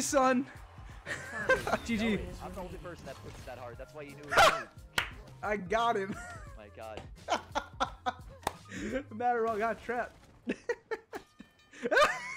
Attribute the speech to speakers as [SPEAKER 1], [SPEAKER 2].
[SPEAKER 1] son. GG.
[SPEAKER 2] I'm the only person that puts it that hard. That's why you knew it was me.
[SPEAKER 1] I got him.
[SPEAKER 2] My God.
[SPEAKER 1] Matterall got trapped.